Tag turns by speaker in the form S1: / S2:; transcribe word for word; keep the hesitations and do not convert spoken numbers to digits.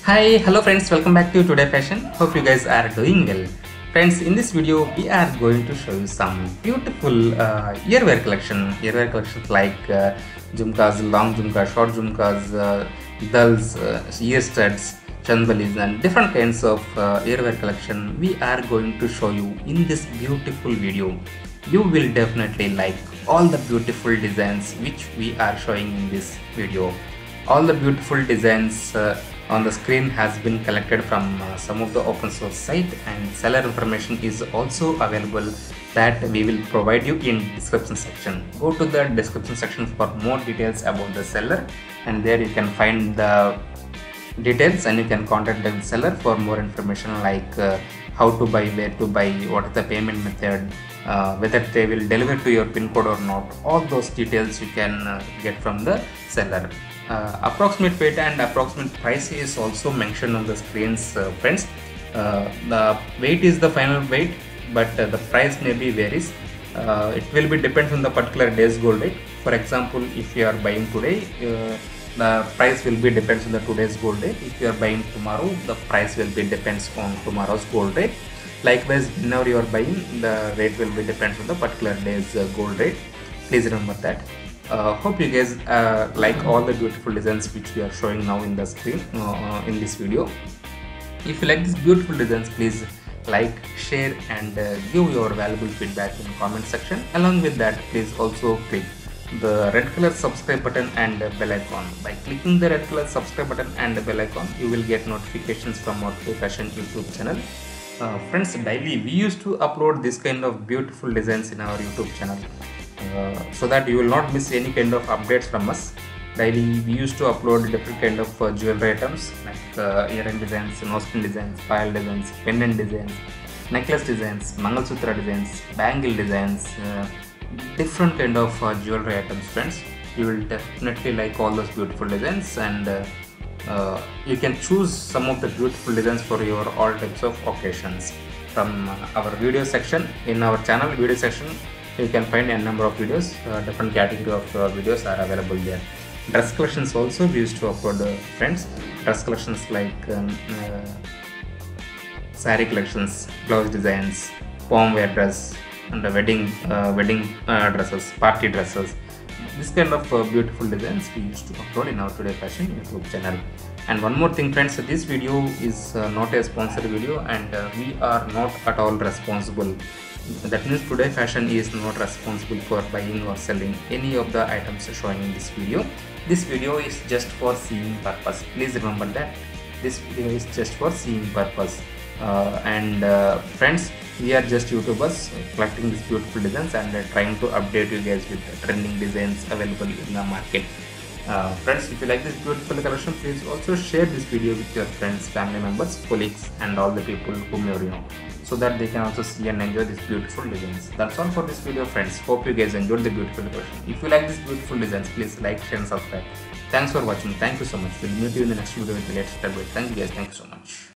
S1: Hi, hello friends, welcome back to Today Fashion. Hope you guys are doing well. Friends, in this video we are going to show you some beautiful uh, earwear collection. Earwear collections like uh, jhumkas, long jhumkas, short jhumkas, uh, dulls, uh, ear studs, chandbalis and different kinds of uh, earwear collection we are going to show you in this beautiful video. You will definitely like all the beautiful designs which we are showing in this video. All the beautiful designs uh, on the screen has been collected from uh, some of the open source site, and seller information is also available that we will provide you in description section. Go to the description section for more details about the seller, and there you can find the details and you can contact the seller for more information like uh, how to buy, where to buy, what is the payment method, uh, whether they will deliver to your pin code or not. All those details you can uh, get from the seller. Uh, approximate weight and approximate price is also mentioned on the screens, uh, friends. Uh, the weight is the final weight, but uh, the price may be varies. Uh, it will be depends on the particular day's gold rate. For example, if you are buying today, uh, the price will be depends on the today's gold rate. If you are buying tomorrow, the price will be depends on tomorrow's gold rate. Likewise, whenever you are buying, the rate will be depends on the particular day's uh, gold rate. Please remember that. Uh, hope you guys uh, like all the beautiful designs which we are showing now in the screen uh, in this video. If you like these beautiful designs, please like, share and uh, give your valuable feedback in comment section. Along with that, please also click the red color subscribe button and bell icon. By clicking the red color subscribe button and bell icon, you will get notifications from our Today Fashion YouTube channel. Uh, friends, daily we used to upload this kind of beautiful designs in our YouTube channel. Uh, so that you will not miss any kind of updates from us. Daily we used to upload different kind of uh, jewelry items like uh, earring designs, nose pin designs, pile designs, pendant designs, necklace designs, mangalsutra designs, bangle designs, uh, different kind of uh, jewelry items. Friends, you will definitely like all those beautiful designs, and uh, uh, you can choose some of the beautiful designs for your all types of occasions from uh, our video section. In our channel video section, you can find a number of videos. Uh, different category of uh, videos are available there. Dress collections also we used to upload, uh, friends. Dress collections like um, uh, saree collections, blouse designs, palm wear dress, and the wedding uh, wedding uh, dresses, party dresses. This kind of uh, beautiful designs we used to upload in our Today Fashion YouTube channel. And one more thing, friends, this video is uh, not a sponsored video, and uh, we are not at all responsible. That means Today Fashion is not responsible for buying or selling any of the items showing in this video. This video is just for seeing purpose. Please remember that this video is just for seeing purpose. Uh, and uh, friends, we are just YouTubers collecting these beautiful designs and uh, trying to update you guys with trending designs available in the market. Uh, friends, if you like this beautiful collection, please also share this video with your friends, family members, colleagues and all the people whom you know, so that they can also see and enjoy these beautiful designs. That's all for this video, friends. Hope you guys enjoyed the beautiful collection. If you like these beautiful designs, please like, share and subscribe. Thanks for watching. Thank you so much. We'll meet you in the next video with the latest update. Thank you guys. Thank you so much.